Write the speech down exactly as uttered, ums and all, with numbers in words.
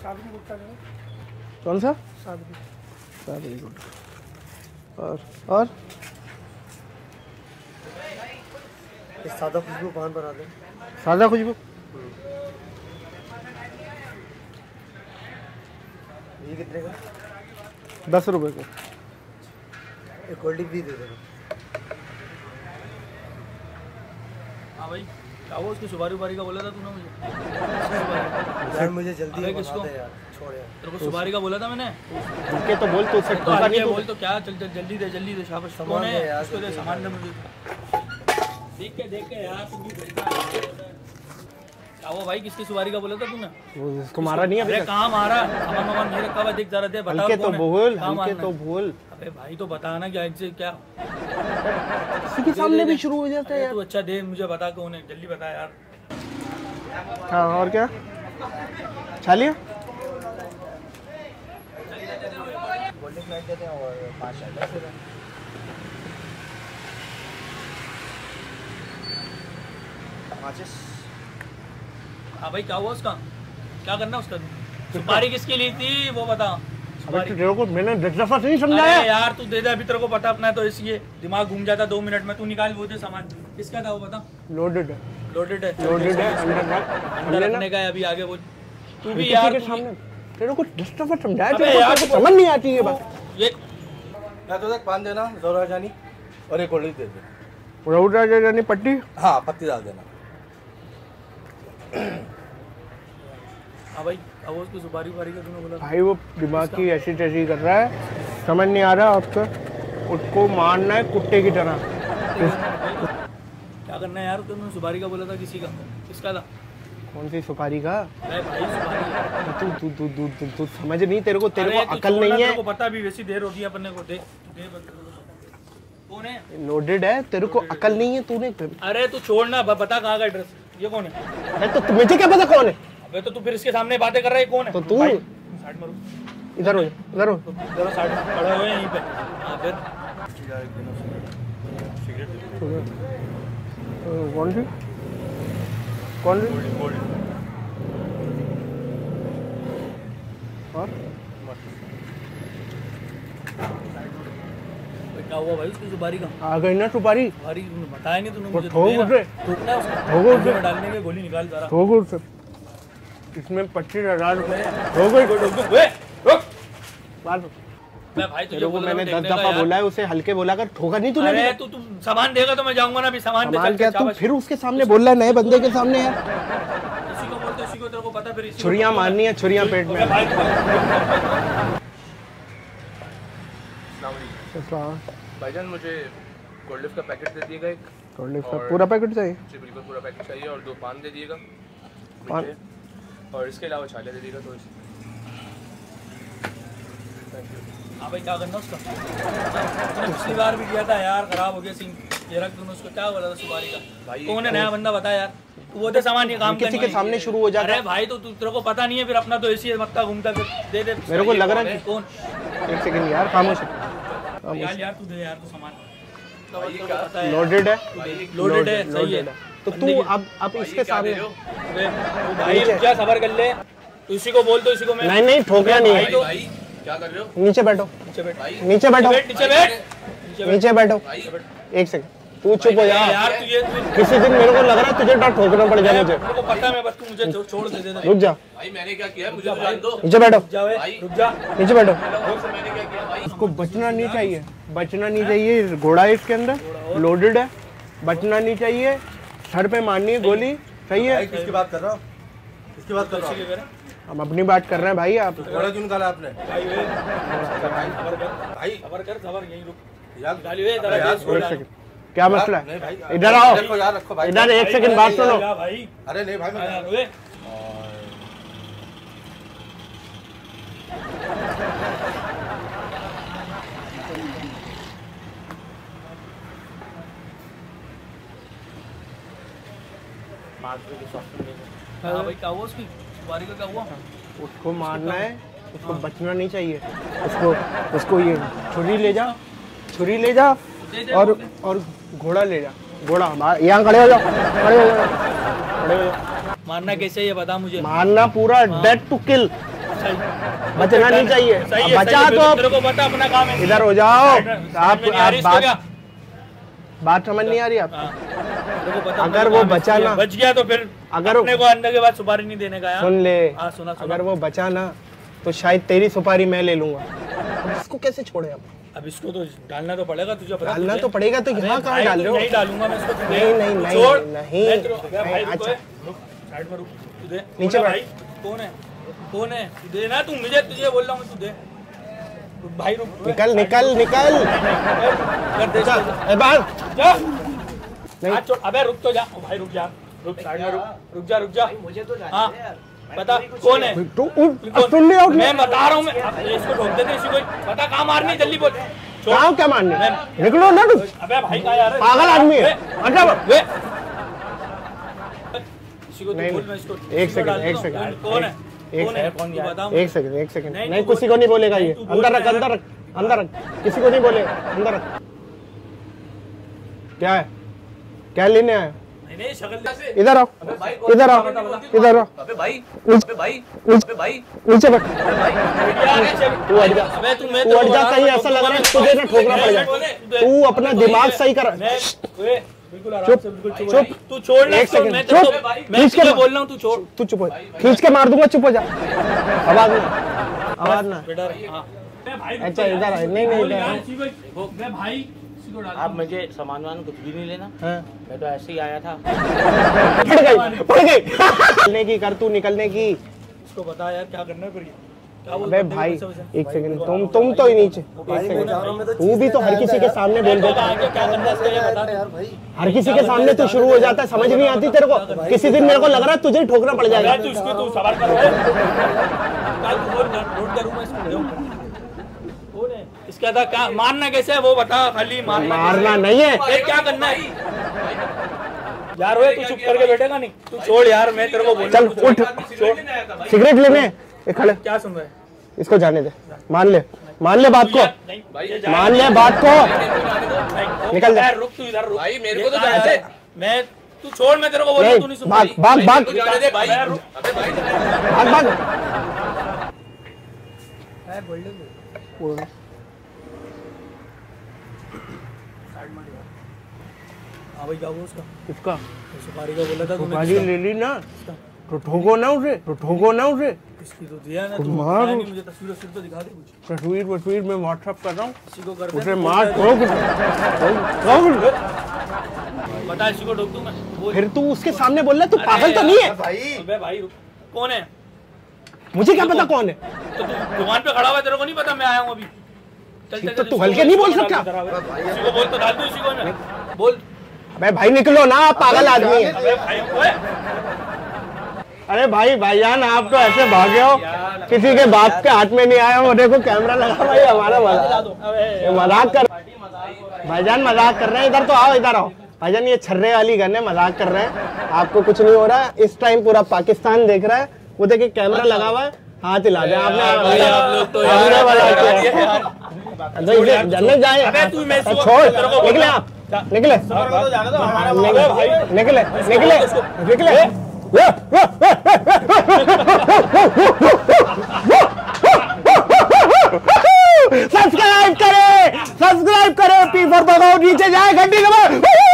कौन सा? Very good. और और सादा खुशबू पान बना दे। सादा खुशबू ये कितने का? दस रुपए का। एक कोल्ड ड्रिंक भी दे देना। हाँ भाई क्या वो उसको सुपारी उपारी का बोला था तूने मुझे? यार मुझे जल्दी अबे किसको? यार छोड़ यार। तेरे को सुपारी का बोला था मैंने? उनके तो बोल तो उसे तो ठोका नहीं बोल तो क्या चल चल जल्दी दे जल्दी दे शाबाश। सामान दे यार, उसको दे सामान दे मुझे। देख के देख के यार तुम भी देखना। क्या वो भाई किसकी सुपारी का बोला था तूने? वो इसको मारा नहीं अभी अरे तक। कहाँ मारा? सामान वामान नहीं रखा हुआ, देख जरा दे बता। हल्के तो बोल, कहाँ हल्के मारना तो है? बोल। अबे भाई तो बता ना क्या इनसे क्या? किसी के सामने भी शुरू हो जाता है अरे यार। तू अच्छा दे मुझे बता कौन है, जल्दी बता यार। हाँ और क्या? छालिया कोल्ड ड्रिंक लाइट देते हैं और पाँच शर्ट। माचिस। हाँ भाई क्या हुआ उसका? क्या करना उसका? सुपारी किसकी ली थी वो बता। अबे तेरे को मैंने दस दफा नहीं समझाया यार तू दे दे, अभी तेरे को पता अपना है तो इसलिए दिमाग घूम जाता दो मिनट में। तू निकाल वो दे सामान। किसका था वो बता। लोडेड है। लोडेड है। लोडेड है अंदर अंदर रखने का है अभी आगे वो। तू भी किसी यार के तू सामने तेरे को दस दफा समझाया, अबे तेरे यार, को समझ नहीं आती है बात। ये या तो तक पान देना दौरा जानी और एक कोल्ड ड्रिंक दे दे। रोड रानी पट्टी। हाँ पत्ती डाल देना। हाँ भाई अब उसको सुपारी उपारी का तूने बोला। भाई वो दिमाग की ऐसी तैसी कर रहा है, समझ नहीं आ रहा आपका। उसको मारना है कुत्ते की तरह। क्या करना है यार? तूने सुपारी का बोला था किसी का? किसका था? कौन सी सुपारी का? अरे भाई सुपारी है। तू तू तू तू तू तू समझ नहीं, तेरे को तेरे अरे को तू अकल छोड़ना, नहीं तेरे को है। पता भी वैसी देर होती है अपने को। दे दे कौन है? लोडेड है, तेरे को अकल नहीं है। तूने अरे तू छोड़ना, बता कहाँ का एड्रेस। ये कौन है? अरे तो मुझे क्या पता कौन है? अबे तो तू फिर इसके सामने बातें कर रहा है। कौन है? तो तू साइड में रुक। इधर हो, इधर हो। जरा साइड में खड़े हुए हैं यहीं पे। हाँ फिर कौन सी कौन सी और क्या हुआ भाई उसकी सुपारी का? आ गई ना सुपारी। सुपारी बताया नहीं तूने मुझे। ठोक उसे, ठोकना है उसको। ठोक उसे। में डालने के गोली निकाल जरा। ठोक उसे। इसमें पच्चीस हजार रुपए हो गई। मैं भाई तुझे तेरे को मैंने दस दफा बोला है उसे हल्के बोला कर, ठोका नहीं तूने? अरे तू तू सामान देगा तो मैं जाऊंगा ना। अभी सामान दे। सामान क्या तू फिर उसके सामने बोल रहा है, नए बंदे के सामने यार। इसी को बोलते इसी को, तेरे को पता फिर इसी छुरियां मारनी है, छुरियां पेट में। भाईजान मुझे कोल्ड ड्रिंक का पैकेट दे दिएगा एक। कोल्ड ड्रिंक का पूरा पैकेट चाहिए? जी बिल्कुल पूरा पैकेट चाहिए और दो पान दे दिएगा पान और इसके अलावा छाले दे दिएगा थोड़ी सी। हाँ भाई क्या करना उसका? तूने पिछली बार भी किया था यार, खराब हो गया सीन। ये रख तूने उसको क्या बोला था सुपारी का? भाई कौन है नया बंदा बता यार। तू वो दे सामान, ये काम किसी के सामने शुरू हो जाता अरे है। भाई तो तू तेरे को पता नहीं है फिर अपना तो ऐसी मत्ता घूमता फिर। दे दे मेरे को लग रहा है कौन? एक सेकंड यार, खामोश यार यार तू दे यार तू सामान। लोडेड है, लोडेड है, सही है। तो तू अब अब इसके सामने भाई क्या सबर कर ले। तू इसी को बोल तो इसी को मैं। नहीं नहीं ठोकना नहीं है। भाई क्या कर रहे हो? नीचे बैठो, नीचे बैठ। नीचे बैठो, नीचे बैठ। नीचे बैठो। एक सेकंड तू चुप हो जा यार तू ये किसी दिन मेरे को लग रहा है तुझे डर ठोकना पड़ जाए मुझे। मेरे को पता है, मैं बस तू मुझे छोड़ दे दे। रुक जा, भाई मैंने क्या किया मुझे तो जान दो। नीचे बैठो, जा भाई रुक जा। नीचे बैठो। मैंने क्या किया भाई? उसको बचना नहीं चाहिए, बचना नहीं चाहिए। घोड़ा है इसके अंदर, लोडेड है, बचना नहीं चाहिए। सर पे मारनी है गोली, सही है? किसकी बात कर रहा हो? किसकी बात कर रहा हो? हम अपनी बात कर रहे हैं भाई। आप घोड़ा क्यों निकाला आपने? भाई वे भाई सबर कर, सबर यहीं रुक यार। गाली वे जरा एक सेकंड, क्या मसला है? इधर आओ, रखो यार, रखो भाई। इधर एक सेकंड बात सुनो। भाई अरे नहीं भाई मैं यार वे हाँ भाई क्या हुआ उसकी सुपारी का? क्या हुआ? उसको मारना है, उसको बचना नहीं चाहिए। उसको उसको ये छुरी ले जा, छुरी ले जा और और घोड़ा ले जा। घोड़ा यहाँ खड़े हो जाओ, खड़े हो जाओ, खड़े हो जाओ। मारना कैसे ये बता मुझे। मारना पूरा डेड टू किल, बचना नहीं चाहिए। सही है, बचा सही है, तो तेरे को पता अपना काम है। इधर हो जाओ। आप आप बात क्या बात समझ नहीं आ रही आप? तेरे को पता अगर अपना वो काम है, बचा ना, बच गया तो फिर अगर अपने को अंडे के बाद सुपारी नहीं देने का यार। सुन ले, हाँ, सुना, सुना। अगर वो बचा ना तो शायद तेरी सुपारी मैं ले लूंगा। अब इसको कैसे छोड़े अब? अब इसको तो डालना तो पड़ेगा तुझे पता। डालना तो पड़ेगा, तो यहाँ कहाँ डाल रहे हो? नहीं डालूंगा मैं इसको। नहीं नहीं नहीं छोड़। नहीं मैं तेरे- अबे भाई रुक, अच्छा रुक, साइड में रुक, तू दे। नीचे कौन है बैठ। भाई? कौन है? कौन है? तू दे ना, तू मुझे तुझे बोल रहा हूँ, तू दे। रुक भाई रुक। निकल निकल निकल। कर दे जा, इसको। ए बाहर। जा। नहीं। हाथ छोड़। अबे रुक तो जा। ओ भाई रुक जा, रुक साइड में रुक, रुक जा, रुक जा। मुझे तो हाँ बता कौन है? तू सुन ले आउट। मैं बता रहा हूँ, मैं अब इसको ठोक देते इसी को। बता कहाँ मारनी, जल्दी बोल। छोड़। कहाँ क्या मारने? निकलो ना तू, अबे भाई का यार पागल आदमी है। अच्छा वे इसी को तू नहीं, बोल, मैं इसको एक इसको सेकंड, डाल एक दूँ। सेकंड, कौन है? एक कौन है? कौन है? बता एक सेकंड एक सेकंड नहीं, नहीं, तू किसी बोल। को नहीं बोलेगा ये। नहीं, तू बोल अंदर रख रहा है। अंदर रख अंदर रख, किसी को नहीं बोलेगा, अंदर रख। क्या है? क्या लेने आया? नहीं नहीं शक्ल से। इधर आओ, इधर आओ, इधर आओ। अबे भाई अबे भाई अबे भाई नीचे बैठ। यार ये चल। तू हट जा, अबे तू मैं तू हट जा, कहीं ऐसा लग रहा है तुझे ना ठोकना पड़ जाए। तू अपना दिमाग सही कर। मैं वे बिल्कुल आराम चुप, से, बिल्कुल चुप। चुप। तू छोड़ ना एक इसको, सेकंड, मैं तेरे चुप। को मैं खींच के तुझे मार। बोल रहा हूँ, तू छोड़। तू चुप हो, खींच के मार दूंगा, चुप हो जा। आवाज ना, आवाज ना। बेटा हां मैं भाई अच्छा इधर आ। नहीं नहीं इधर आ। मैं भाई इसी को डाल। आप मुझे सामान वामान कुछ भी नहीं लेना, हाँ। मैं तो ऐसे ही आया था। पड़ गई पड़ गई। निकलने की कर, तू निकलने की। इसको बता यार क्या करना है फिर ये। क्या बोल अबे भाई एक सेकंड, तुम तुम तो ही नीचे। एक सेकंड, तू भी तो हर किसी के सामने बोल देता है। आगे क्या करना है इसका ये बता यार भाई हर किसी के सामने तू शुरू हो जाता है, समझ नहीं आती तेरे को। किसी दिन मेरे को लग रहा है तुझे ठोकना पड़ जाएगा। तू इसको तू सवाल कर रहा है। कल तू बोल नोट करूं मैं इसको। कौन है? इसका था क्या मारना कैसे है वो बता, खाली मारना मारना नहीं है। ये क्या करना है यार? ओए तू चुप करके बैठेगा नहीं? तू छोड़ यार, मैं तेरे को बोल चल उठ, सिगरेट लेने। ये खड़े, क्या सुन रहा है? इसको जाने दे। मान ले, मान ले बात को, नहीं मान ले बात को। निकल जा। रुक तू इधर रुक भाई मेरे को तो जाने दे। मैं तू छोड़, मैं तेरे को बोल रहा हूं, तू नहीं नहीं, सुन भाग भाग भाग तो जाने दे भाई। अबे रुक। अबे भाई भाग भाग। हाँ भाई क्या हुआ उसका? इसका सुपारी का बोला था तूने। बाजी ले ली ना, तो ठोको ना उसे, तो ठोको ना उसे। किसकी तो दिया ना तू। मार। दिखाया नहीं मुझे, तस्वीर तस्वीर तो दिखा दे कुछ। तस्वीर तस्वीर में व्हाट्सएप कर रहा हूँ, किसी को कर दे। उसे मार ठोक ठोक। बता इसी को ठोक दूं मैं? बोल। फिर तू उसके सामने बोल रहा, तू पागल तो नहीं है? भाई अबे भाई रुक। कौन है? मुझे क्या पता कौन है? तो तू दुकान पे खड़ा हुआ है, तेरे को नहीं पता मैं आया हूँ अभी? चल चल तो चल, तू इसको हल्के नहीं बोल इसको सकता? डाल दे, इसी को बोल तो डाल दूं इसी को मैं। बोल। अबे भाई निकलो ना, आप पागल आदमी है। अबे भाई ओए अरे भाई भाईजान, आप तो ऐसे भागे हो, किसी के बाप के हाथ में नहीं आए हो। देखो कैमरा लगा भाई, हमारा मजाक मजाक कर भाईजान, मजाक कर रहे हैं। इधर तो आओ, इधर आओ भाईजान। ये छर्रे वाली गन है, मजाक कर रहे हैं। आपको कुछ नहीं हो रहा है। इस टाइम पूरा पाकिस्तान देख रहा है। वो देखिए कैमरा लगा हुआ है, हाथ हिला दे आपने। आप लोग तो यार जलने जाए। अबे तू मैं इसको- छोड़, तेरे को बोल निकले रहा आप, निकले निकले निकले निकले निकले। सब्सक्राइब करें, सब्सक्राइब करें, पी फोर पकाओ। नीचे जाए घंटी दबाओ।